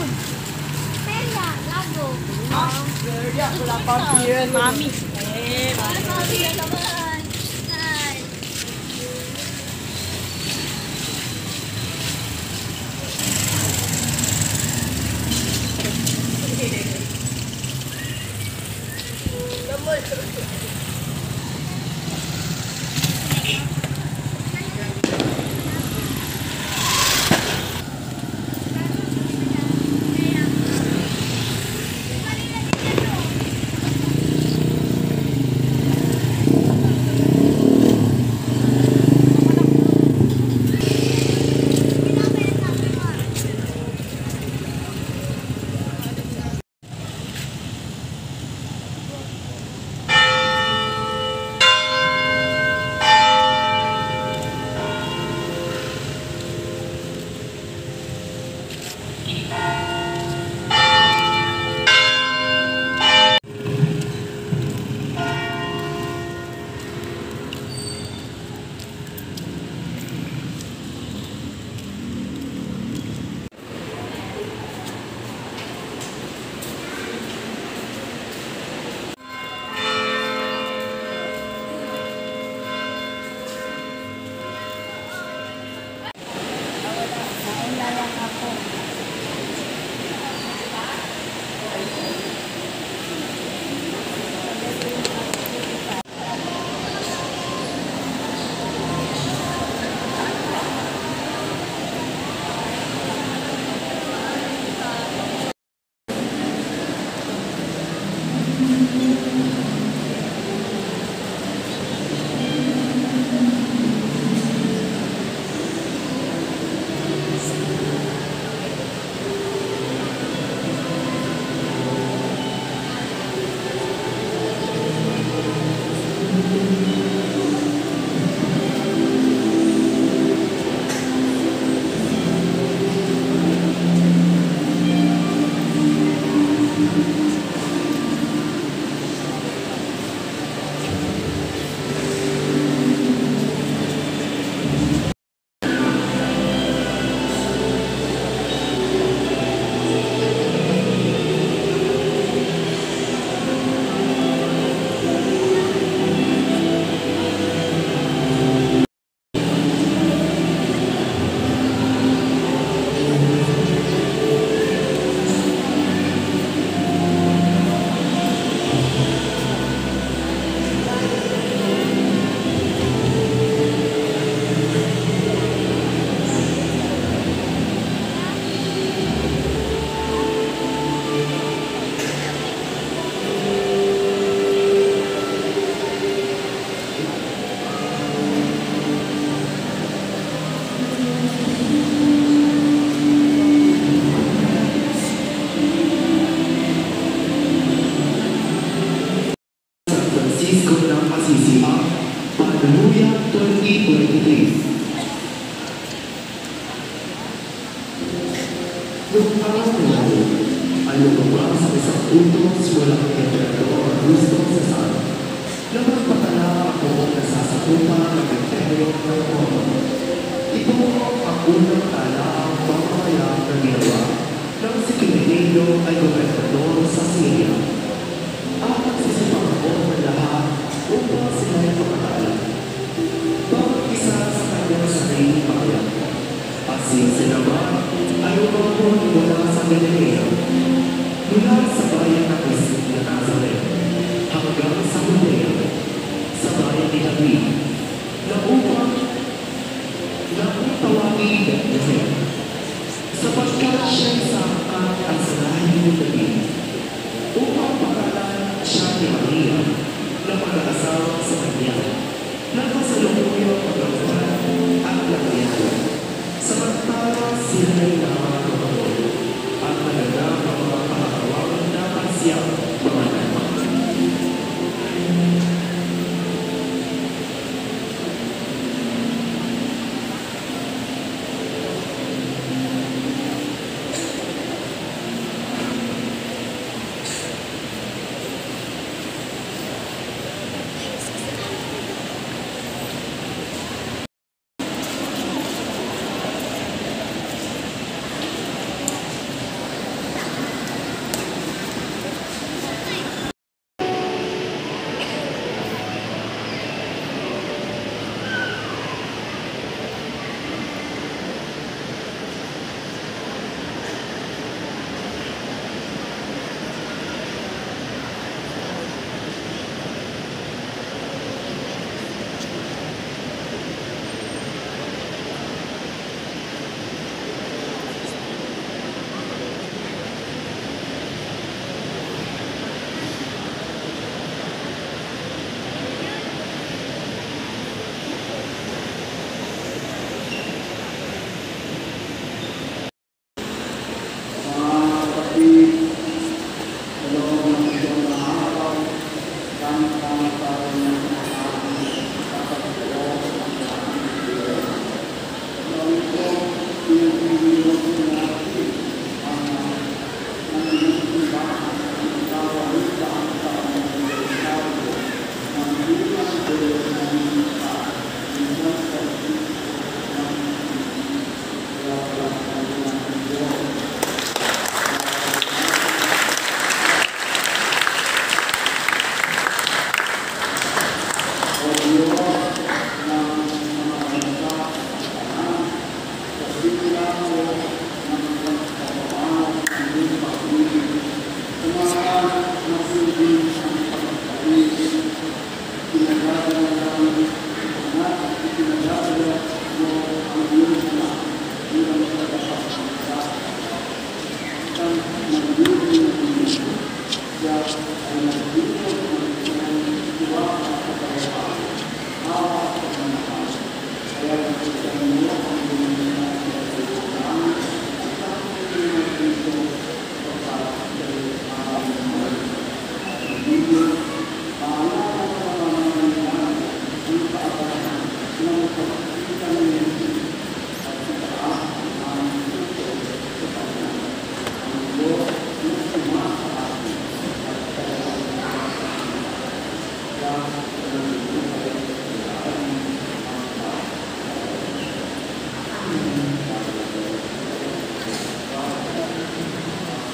Perya, lago. Perya, wala pang piel. Mami. Mami, naman. Hi. Hallelujah 2023. Noong araw na yun, ay lumabas sa isang utos mula kay Emperador Augusto Cesar na magpatala ako nasasakupan ng Imperyo ng Roma. Ito ang unang talaang pamamayang na ginawa ng si Quirino ay gobernador sa Syria. At nagsisipang ako ng lahat upang sila ay pakatala. Bawat isa sa kanyang sariling bayan. Asin sinaman ay umabot mula sa Galilea, mula sa bayan ng Jesus na Nazareth, hanggang sa Judea, sa bayan ni David, na upang tawagin Bethlehem, sapagkat siya'y sangkat at sanahin ni David, upang pakalan siya ni Maria, na pag-aasawa sa kanya, nagpasalukuyang pagkakuhan at lagayan. Samantala sila ay nakakapagod at talagang ang mga kaharawan dapat siyang pangalaman.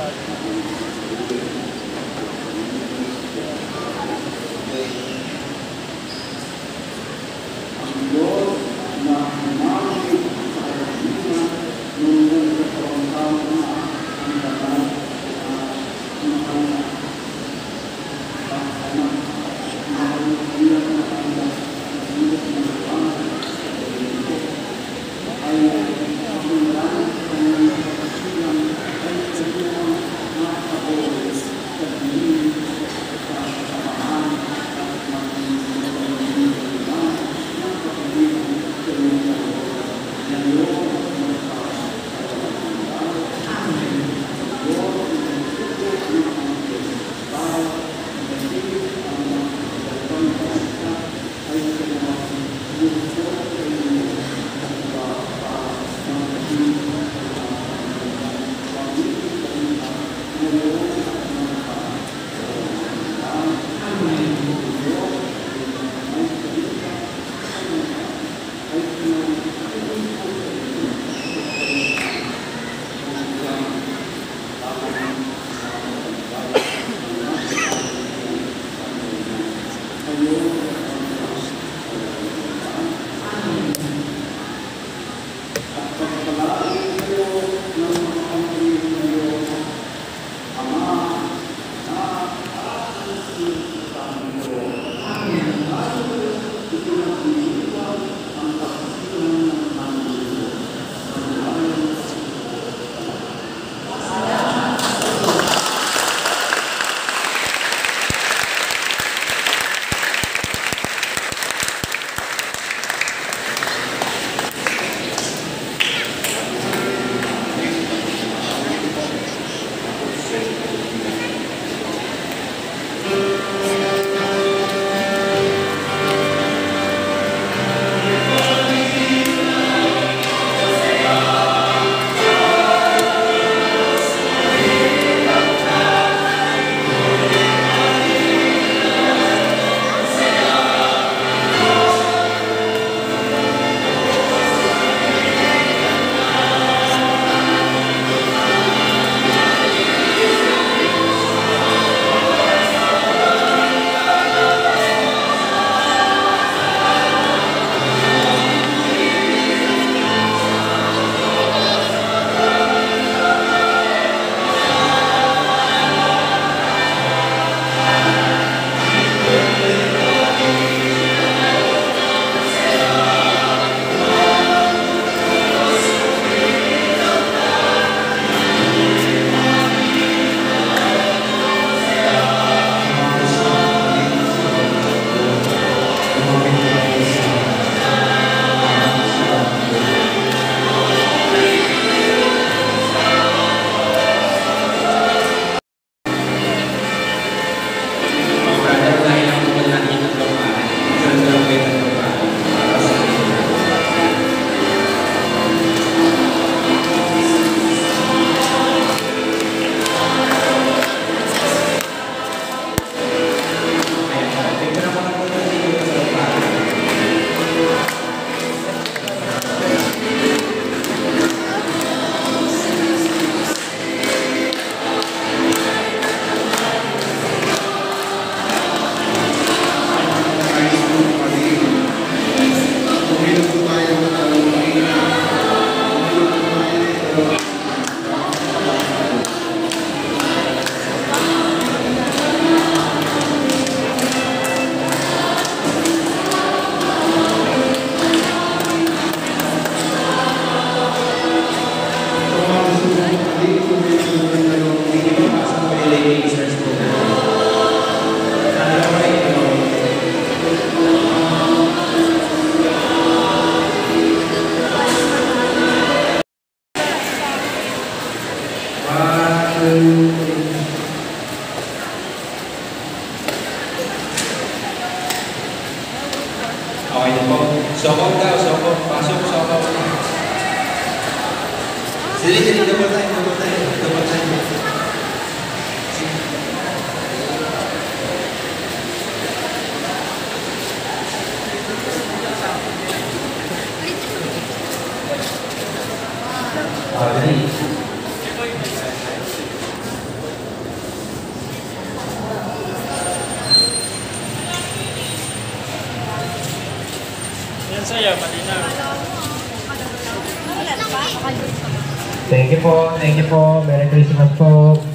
Okay na po. Sokong daw, sokong. Pasok, sokong. Sige, double time, double time, double time. Okay. Ang saya, malinaw. Wala pa? Thank you po. Merry Christmas po.